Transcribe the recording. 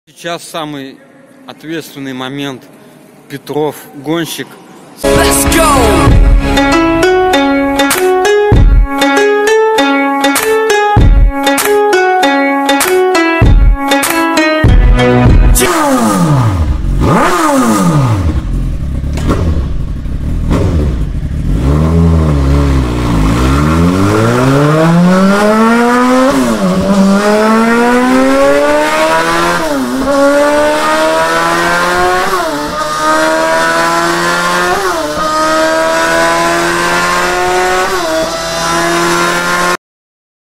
Сейчас самый ответственный момент. Петров, гонщик. Let's go!